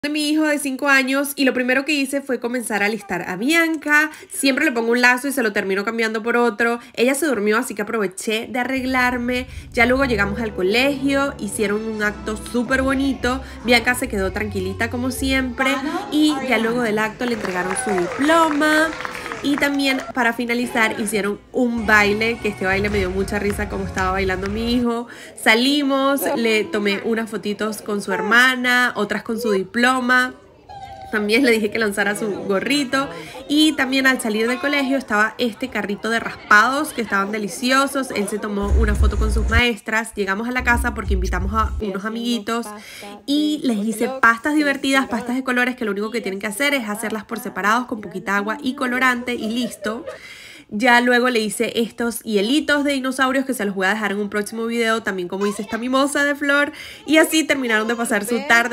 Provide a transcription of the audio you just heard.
De mi hijo de 5 años y lo primero que hice fue comenzar a alistar a Bianca. Siempre le pongo un lazo y se lo termino cambiando por otro. Ella se durmió, así que aproveché de arreglarme. Ya luego llegamos al colegio, hicieron un acto súper bonito. Bianca se quedó tranquilita como siempre y ya luego del acto le entregaron su diploma. Y también para finalizar hicieron un baile, que este baile me dio mucha risa como estaba bailando mi hijo. Salimos, le tomé unas fotitos con su hermana, otras con su diploma. También le dije que lanzara su gorrito. Y también al salir del colegio estaba este carrito de raspados que estaban deliciosos. Él se tomó una foto con sus maestras. Llegamos a la casa porque invitamos a unos amiguitos y les hice pastas divertidas, pastas de colores, que lo único que tienen que hacer es hacerlas por separados con poquita agua y colorante y listo. Ya luego le hice estos hielitos de dinosaurios que se los voy a dejar en un próximo video, también como hice esta mimosa de flor. Y así terminaron de pasar su tarde.